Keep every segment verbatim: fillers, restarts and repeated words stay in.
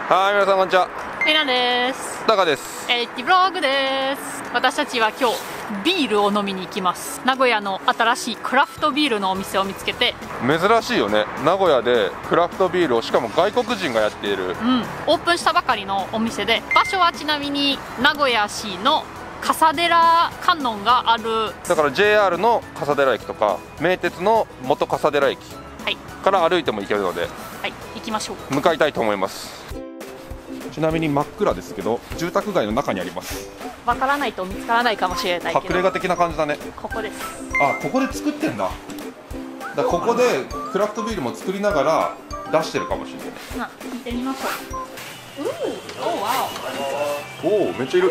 はい、皆さんこんにちは。 レナです。 タカです。 エイティブログです。私たちは今日ビールを飲みに行きます。名古屋の新しいクラフトビールのお店を見つけて。 珍しいよね、名古屋でクラフトビールをしかも外国人がやっている、 うん、オープンしたばかりのお店で、場所はちなみに名古屋市の笠寺観音がある。 だから ジェイアール の笠寺駅とか名鉄の元笠寺駅から歩いても行けるので、 はい、行きましょう。 向かいたいと思います。ちなみに真っ暗ですけど、住宅街の中にあります。 わからないと見つからないかもしれないけど、 隠れ家的な感じだね。 ここです。 あ、ここで作ってんだ。だここでクラフトビールも作りながら出してるかもしれない。 まあ、聞いてみましょう。おお、わお。おお、めっちゃいる。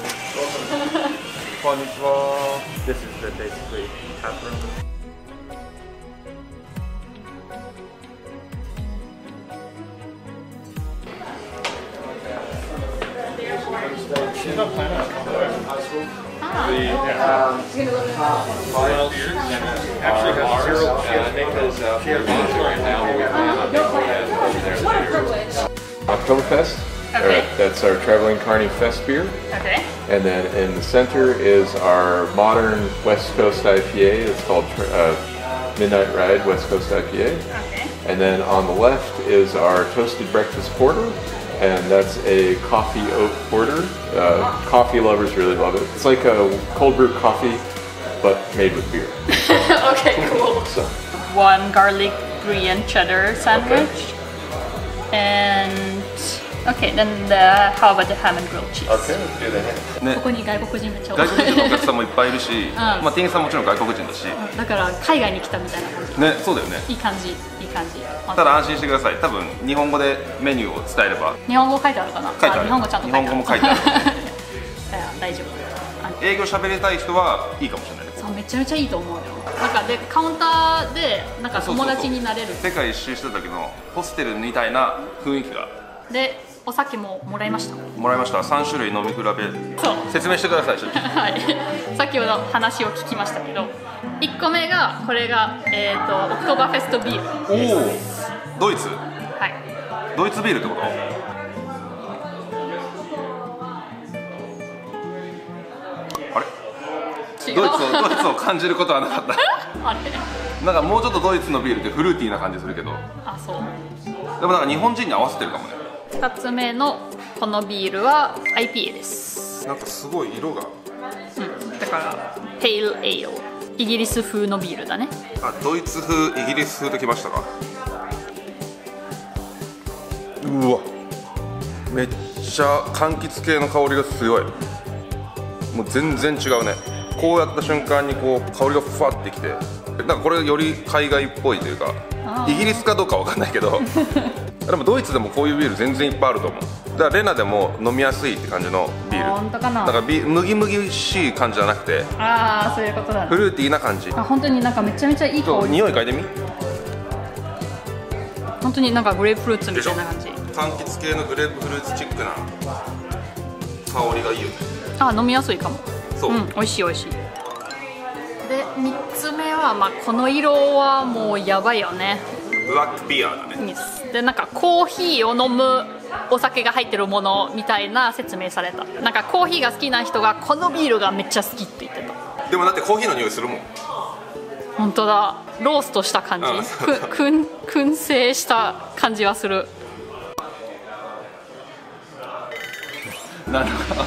こんにちは。 This is the basically tap room. She's not planning on coming there. The um, five beers actually has zero because she has one right now. We plan on making there. Oktoberfest. Okay. Uh, that's our Traveling Carney Fest beer. Okay. And then in the center is our modern West Coast I P A. It's called uh, Midnight Ride West Coast I P A. Okay. And then on the left is our Toasted Breakfast Porter. And that's a coffee oat porter. Uh, coffee lovers really love it. It's like a cold brew coffee, but made with beer. Okay, cool. So. One garlic brie and cheddar sandwich. Okay. And okay, then the how about the ham and grilled cheese? Okay, let's do that. ね、 ここに外国人めっちゃ多い。 外国人のお客さんもいっぱいいるし、 んまあ店員さんももちろん外国人だし、 だから海外に来たみたいな感じ。 ね、そうだよね。 いい感じ、いい感じ。 ただ安心してください。多分日本語でメニューを伝えれば。 日本語書いてあるかな。 書いてある。 日本語ちゃんと書いてある。 日本語も書いてある。 大丈夫。 英語喋りたい人はいいかもしれないね。 そう、めちゃめちゃいいと思うよ。なんかでカウンターでなんか友達になれる。 世界一周した時のホステルみたいな雰囲気が。 で、お酒ももらいました。 もらいました。三種類飲み比べ。 そう。 説明してください。 はい。先ほど話を聞きましたけど、いっこめがこれがえっとオクトーバーフェストビール。 おお。ドイツ。 はい。 ドイツビールってこと？あれ？ 違う。 ドイツをドイツを感じることはなかった。 あれ？ なんかもうちょっとドイツのビールってフルーティーな感じするけど。 あ、そう。 でもなんか日本人に合わせてるかもね。 ふたつめのこのビールは アイピーエー です。 なんかすごい色が。 うん。だからペイルエイル、イギリス風のビールだね。 あ、ドイツ風、イギリス風ときましたか。うわ。めっちゃ柑橘系の香りがすごい。もう全然違うね。こうやった瞬間にこう香りがふわってきて、なんかこれより海外っぽいというか、イギリスかどうかわかんないけどでもドイツでもこういうビール全然いっぱいあると思う。だからレナでも飲みやすいって感じのビール。 本当かな。 だからビ麦麦しい感じじゃなくて、 ああ、そういうことだね。 フルーティーな感じ。 あ、本当になんかめちゃめちゃいい香り。 匂い嗅いでみ。 本当になんかグレープフルーツみたいな感じ。 柑橘系のグレープフルーツチックな香りがいいよね。 あ、飲みやすいかも。 そう、 うん、美味しい美味しい。で、みっつめはまあこの色はもうやばいよね。 ブラックビアだね。 で、なんかコーヒーを飲むお酒が入ってるものみたいな説明された。なんかコーヒーが好きな人がこのビールがめっちゃ好きって言ってた。 でもだってコーヒーの匂いするもん。 本当だ。ローストした感じ。く、くん、燻製した感じはする。 なんだ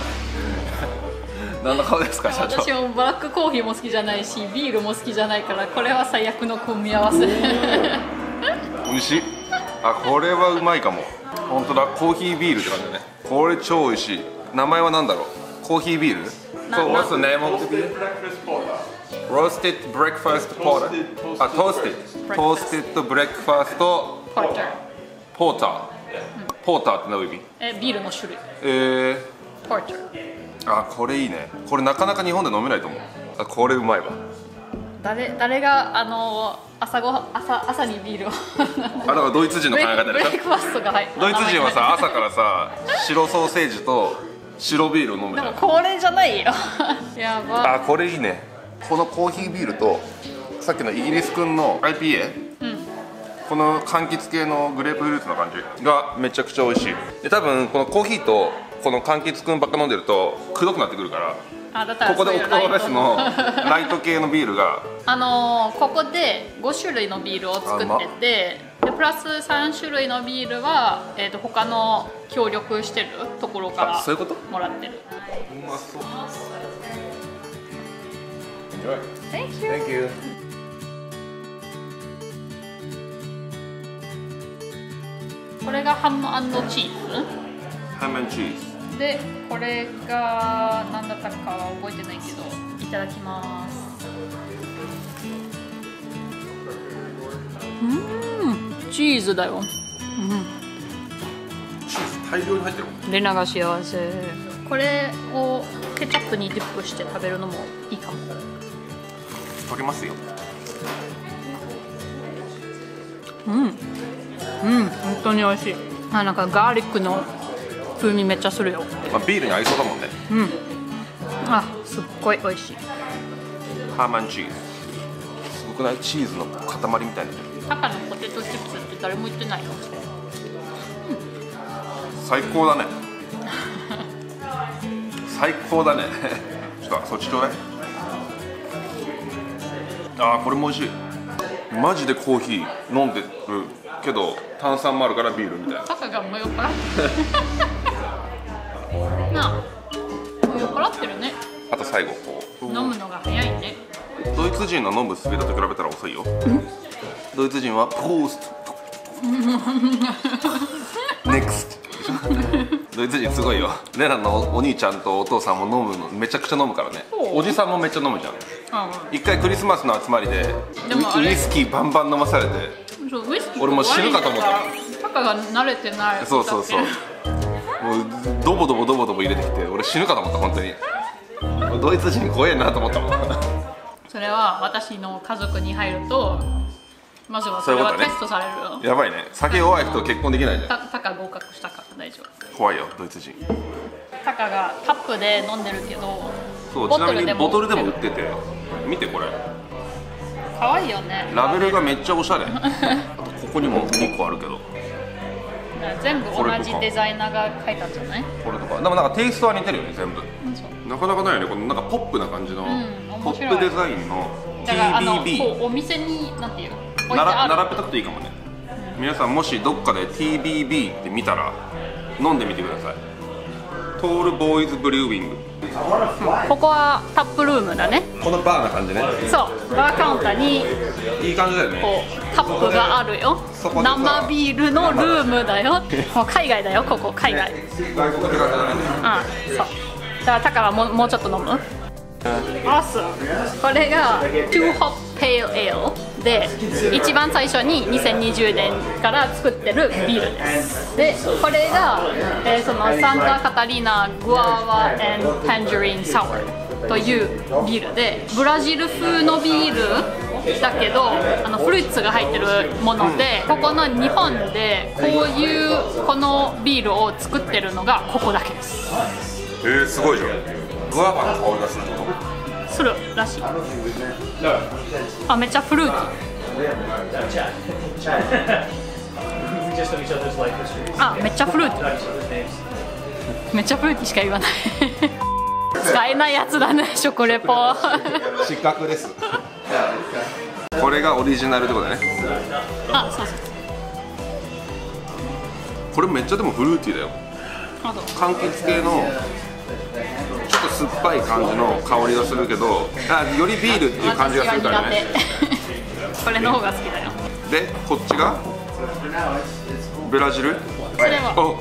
何の顔ですか、社長。 私もブラックコーヒーも好きじゃないし、ビールも好きじゃないから、これは最悪の組み合わせ。 美味しい。あ、これはうまいかも。本当だ、コーヒービールって感じだね。これ超美味しい。名前は何だろう。コーヒービール。そう、what's the name of the beer? Roasted breakfast porter。あ、toasted。toasted breakfast ポーター。 ポーター。ポーターって何の意味？ え、ビールの種類。 えポーター。 ー、あ、これいいね。これなかなか日本で飲めないと思う。あ、これうまいわ。 誰、誰があの朝ご朝朝にビールを。 あ、だからドイツ人の考え方でしょ。 ブレイクファストが入って。 ドイツ人はさ、朝からさ、白ソーセージと白ビールを飲むじゃん。 でもこれじゃないよ。やば。 あ、これいいね。このコーヒービールとさっきのイギリス君の アイピーエー、 この柑橘系のグレープフルーツの感じがめちゃくちゃ美味しい。で多分このコーヒーとこの柑橘くんばっか飲んでるとくどくなってくるから、 あだったらここでオクトーバーフェスのラライト系のビールがあのーここでご種類のビールを作ってて、でプラスさん種類のビールは、えー、と他の協力してるところからあそういうこともらってる。 うまそう。 Thank you. Thank you. これがハム&チーハム&チーズ。 ズで、これが何だったかは覚えてないけど、いただきます。うーん、チーズだよ。 チーズ大量に入ってるもん。 レナが幸せ。これをケチャップにディップして食べるのもいいかも。 溶けますよ。 うん、うん、本当に美味しい。あ、なんかガーリックの風味めっちゃするよ。 まあ、ビールに合いそうだもんね。 うん。あ、すっごい美味しい。 ハム&チーズ。すごくない？チーズの塊みたいな。 タカのポテトチップスって誰も言ってないよ。 最高だね。最高だね。ちょっとそっちちょうだい。あーこれも美味しい。マジでコーヒー飲んでるけど炭酸もあるからビールみたいな。 タカがもう酔っ払ってる。なあ、もう酔っ払ってるね。 あと最後こう飲むのが早いね。 ドイツ人の飲むスピードと比べたら遅いよ。ドイツ人はポーストネクストドイツ人すごいよ。レナのお兄ちゃんとお父さんも飲むのめちゃくちゃ飲むからね。おじさんもめっちゃ飲むじゃん。一回クリスマスの集まりでウイスキーバンバン飲まされて、 そうウイスキー俺もう死ぬかと思った。 タカが慣れてない。 そうそうそう。もうドボドボドボドボ入れてきて俺死ぬかと思った本当に。ドイツ人怖えなと思ったもん。 それは私の家族に入るとまずはそれはテストされるよ。 やばいね。酒弱い人と結婚できないじゃん。 タカ合格したから大丈夫。 怖いよドイツ人。 タカがカップで飲んでるけど、 そうちなみにボトルでも売ってて、見てこれ。 可愛いよね。 ラベルがめっちゃおしゃれ。あとここにもにこあるけど。 全部同じデザイナーが書いたんじゃない？ これとか。でもなんかテイストは似てるよね全部。 うんそうなかなかないよねこのなんかポップな感じの、 うん、 ポップデザインのだからあのティービービー。 こうお店になんていう置いてならある。 並べとくといいかもね。皆さんもしどっかで ティービービー って見たら飲んでみてください。トールボーイズブリューウィング。 ここはタップルームだね。 このバーな感じね。 そうバーカウンターにいい感じだよね。 こうタップがあるよ。 そこでさ生ビールのルームだよ。もう海外だよここ海外。 外国って感じだね。 うんそう。だからタカはもうもうちょっと飲む？アス。これが Two Hop Pale Ale で一番最初ににせんにじゅうねんから作ってるビールです。でこれが、えー、そのサンタカタリナグアワ and Tangerine Sour というビールでブラジル風のビールだけどあのフルーツが入ってるもので、ここの日本でこういうこのビールを作ってるのがここだけです。 えー、すごいじゃん。グアバの香りがするってこするらしい。あ、めっちゃフルーティー。あ、めっちゃフルーティー。めっちゃフルーティーしか言わない。使えないやつだね、食レポ。 失格です。これがオリジナルってことだね。 あ、そうそう。 これめっちゃでもフルーティーだよ。 あと柑橘系のちょっと酸っぱい感じの香りがするけど、あよりビールっていう感じがするからね。 これの方が好きだよ。 でこっちがブラジル。 それはお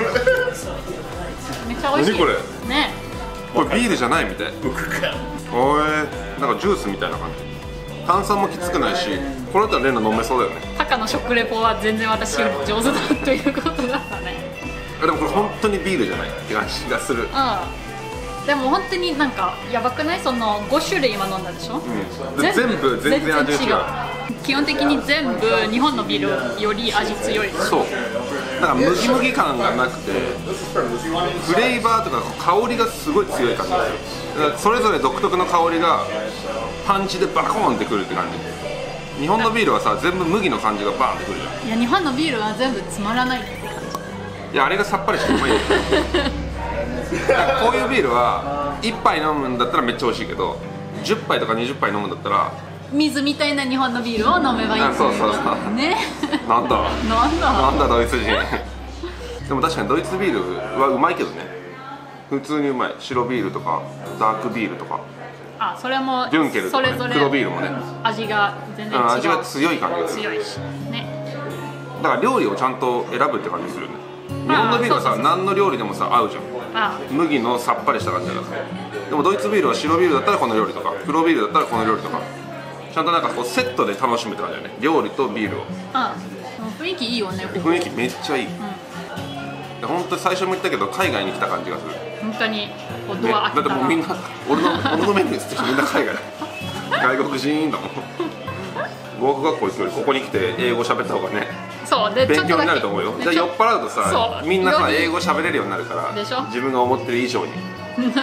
めっちゃ美味しい。 何これね。 これビールじゃないみたい。おいなんかジュースみたいな感じ。炭酸もきつくないし、これだったらレンナ飲めそうだよね。 タカの食レポは全然私より上手だということだったね。 でもこれ本当にビールじゃないって感じがする。 うん。でも本当になんかやばくない？そのご種類今飲んだでしょ？ うん、全部全然味違う。 基本的に全部日本のビールより味強い。 そう。なんか麦麦感がなくて、フレーバーとか香りがすごい強い感じがする。だからそれぞれ独特の香りがパンチでバコーンってくるって感じ。 日本のビールはさ全部麦の感じがバーンってくるじゃん。 いや日本のビールは全部つまらないって感いやあれがさっぱりしてうまいんだよこういうビールはいっぱい飲むんだったらめっちゃ美味しいけどじゅっぱいとかにじゅっぱい飲むんだったらじ。水みたいな日本のビールを飲めばいいっていうあそうそうそうね。 なんだなんだなんだドイツ人でも確かにドイツビールはうまいけどね。普通にうまい。白ビールとかダークビールとかあそれもデュンケルとか、ね、 それぞれ黒ビールもね味が全然違う。 味が強い感じがする。 強いしね。 だから料理をちゃんと選ぶって感じするよね。日本のビールはさそうそうそう何の料理でもさ合うじゃん。 あ麦のさっぱりした感じだからでもドイツビールは白ビールだったらこの料理とか黒ビールだったらこの料理とかちゃんとなんかこうセットで楽しむって感じだよね。料理とビールをあ雰囲気いいよね。ここ雰囲気めっちゃいい、うん、本当に最初も言ったけど海外に来た感じがする。 本当にこうドね、 ア開けたら、 だってもうみんな俺の俺のメニューってみんな海外外国人だもん語学学校行くよりここに来て英語喋った方がねそうで勉強になると思うよ。じゃあ酔っ払うとさそうみんなさより英語喋れるようになるからでしょ自分が思ってる以上にそうそう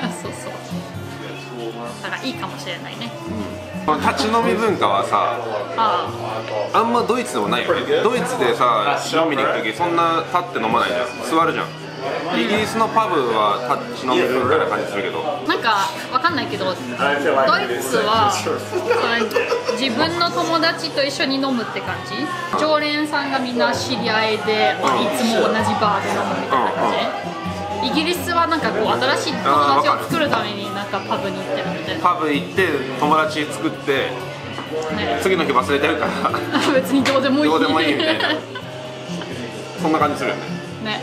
だからいいかもしれないね。 この立ち飲み文化はさああんまドイツでもないよね。ドイツでさ飲みに行く時そんな立って飲まないじゃん。座るじゃん。イギリスのパブは立ち飲み文化な感じするけどあなんかわかんないけどドイツはその自分の友達と一緒に飲むって感じ。常連さんがみんな知り合いで、まあいつも同じバーで飲むみたいな感じ。イギリスはなんかこう新しい友達を作るためになんかパブに行ってるみたいな。 パブ行って友達作ってね、 次の日忘れてるから別にどうでもいいどうでもいいみたいなそんな感じするよね。 ね。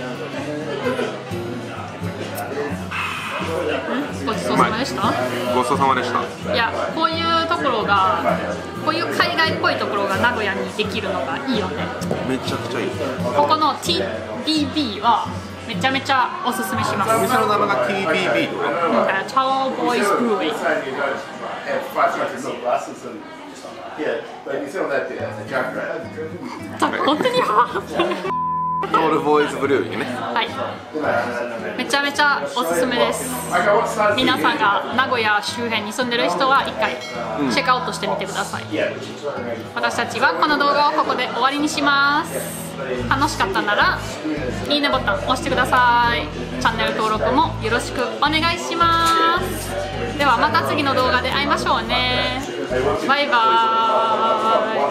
ごちそうさまでした。 ごちそうさまでした。 いやこういうところがこういう海外っぽいところが名古屋にできるのがいいよね。 めちゃくちゃいい。 ここの ティービービー はめちゃめちゃおすすめします。 お店の名前が ティービービー とかなんかチャオボーイズブルーイ 本当にトールボーイズブルーにね。 はいめちゃめちゃおすすめです。皆さんが名古屋周辺に住んでる人は一回チェックアウトしてみてください。私たちはこの動画をここで終わりにします。楽しかったならいいねボタン押してください。チャンネル登録もよろしくお願いします。ではまた次の動画で会いましょうね。バイバーイ。